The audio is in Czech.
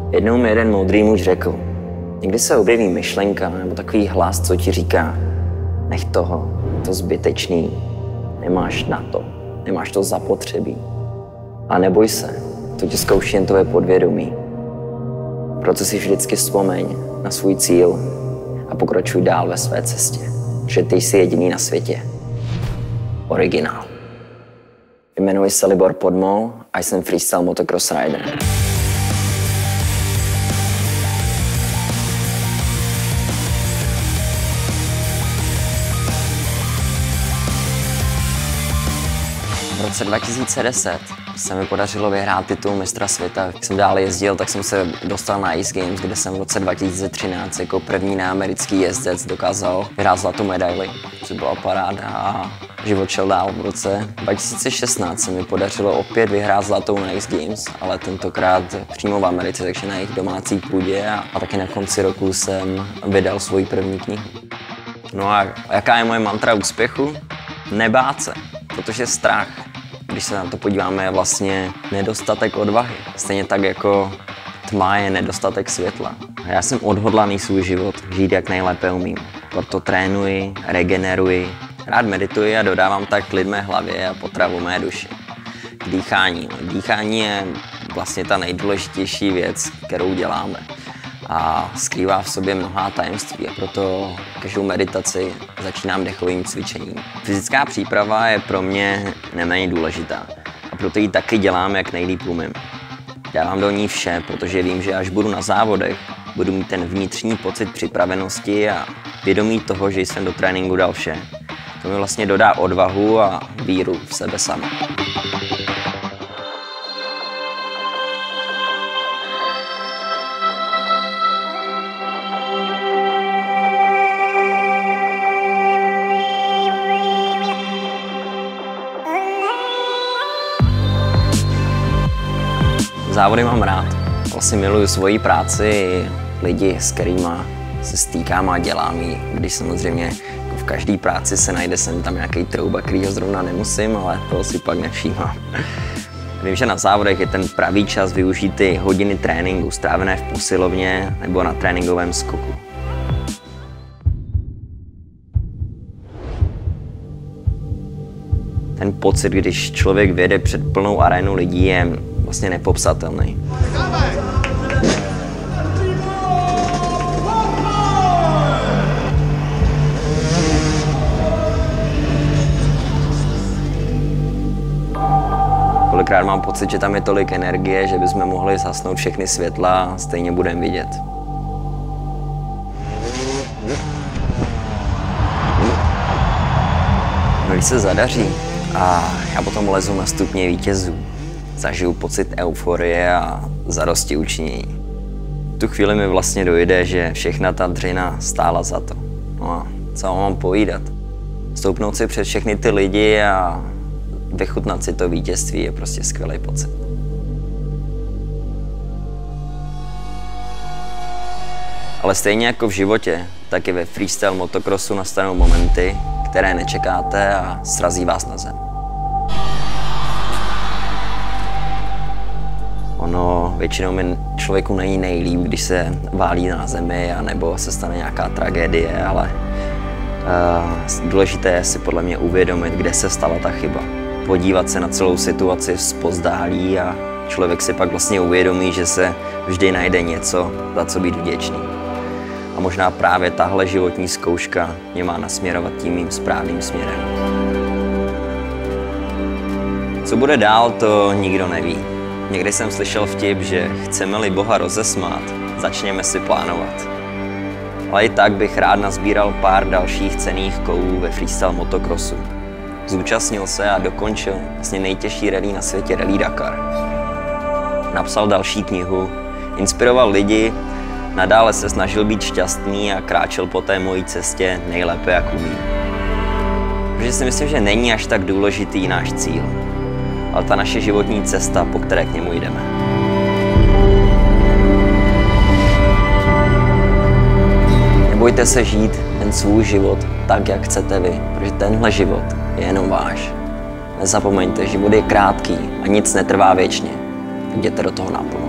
Jednou mi jeden moudrý muž řekl, někdy se objeví myšlenka nebo takový hlas, co ti říká, nech toho, to zbytečný, nemáš na to, nemáš to zapotřebí. A neboj se, to tě zkouší jen tvoje podvědomí. Proto si vždycky vzpomeň na svůj cíl a pokračuj dál ve své cestě, že ty jsi jediný na světě. Originál. Jmenuji se Libor Podmol a jsem freestyle motocross rider. V roce 2010 se mi podařilo vyhrát titul mistra světa. Když jsem dál jezdil, tak jsem se dostal na Ice Games, kde jsem v roce 2013 jako první neamerický jezdec dokázal vyhrát zlatou medaili, což byla paráda a život šel dál. V roce 2016 se mi podařilo opět vyhrát zlatou na Ice Games, ale tentokrát přímo v Americe, takže na jejich domácí půdě a taky na konci roku jsem vydal svoji první knihu. No a jaká je moje mantra úspěchu? Nebát se, protože strach, když se na to podíváme, je vlastně nedostatek odvahy. Stejně tak jako tma je nedostatek světla. A já jsem odhodlaný svůj život žít jak nejlépe umím. Proto trénuji, regeneruji, rád medituji a dodávám tak klid mé hlavě a potravu mé duši. K dýchání. Dýchání je vlastně ta nejdůležitější věc, kterou děláme. A skrývá v sobě mnohá tajemství a proto každou meditaci začínám dechovým cvičením. Fyzická příprava je pro mě neméně důležitá a proto ji taky dělám, jak nejlíp umím. Dávám do ní vše, protože vím, že až budu na závodech, budu mít ten vnitřní pocit připravenosti a vědomí toho, že jsem do tréninku dal vše. To mi vlastně dodá odvahu a víru v sebe sama. Závody mám rád. Vlastně miluju svoji práci, lidi, s kterými se stýkám a dělám ji. Když samozřejmě jako v každé práci se najde sem tam nějaký trouba, kterýho zrovna nemusím, ale toho si pak nevšímám. Vím, že na závodech je ten pravý čas využít ty hodiny tréninku strávené v posilovně nebo na tréninkovém skoku. Ten pocit, když člověk vyjede před plnou arénu lidí, je vlastně nepopsatelný. Kolikrát mám pocit, že tam je tolik energie, že bychom mohli zhasnout všechny světla a stejně budeme vidět. No, když se zadaří a já potom lezu na stupně vítězů, zažiju pocit euforie a zadosti učinění. V tu chvíli mi vlastně dojde, že všechna ta dřina stála za to. No a co mám povídat? Stoupnout si před všechny ty lidi a vychutnat si to vítězství je prostě skvělý pocit. Ale stejně jako v životě, tak i ve freestyle motocrossu nastanou momenty, které nečekáte a srazí vás na zem. Ono většinou mi člověku není nejlíp, když se válí na zemi anebo se stane nějaká tragédie, ale důležité je si podle mě uvědomit, kde se stala ta chyba. Podívat se na celou situaci zpozdálí a člověk si pak vlastně uvědomí, že se vždy najde něco, za co být vděčný. A možná právě tahle životní zkouška mě má nasměrovat tím mým správným směrem. Co bude dál, to nikdo neví. Někdy jsem slyšel vtip, že chceme-li Boha rozesmát, začněme si plánovat. Ale i tak bych rád nazbíral pár dalších cenných kovů ve freestyle motocrossu. Zúčastnil se a dokončil vlastně nejtěžší rally na světě, Rally Dakar. Napsal další knihu, inspiroval lidi, nadále se snažil být šťastný a kráčel po té mojí cestě nejlépe, jak umí. Protože si myslím, že není až tak důležitý náš cíl, ale ta naše životní cesta, po které k němu jdeme. Nebojte se žít ten svůj život tak, jak chcete vy, protože tenhle život je jenom váš. Nezapomeňte, život je krátký a nic netrvá věčně. Jděte do toho naplno.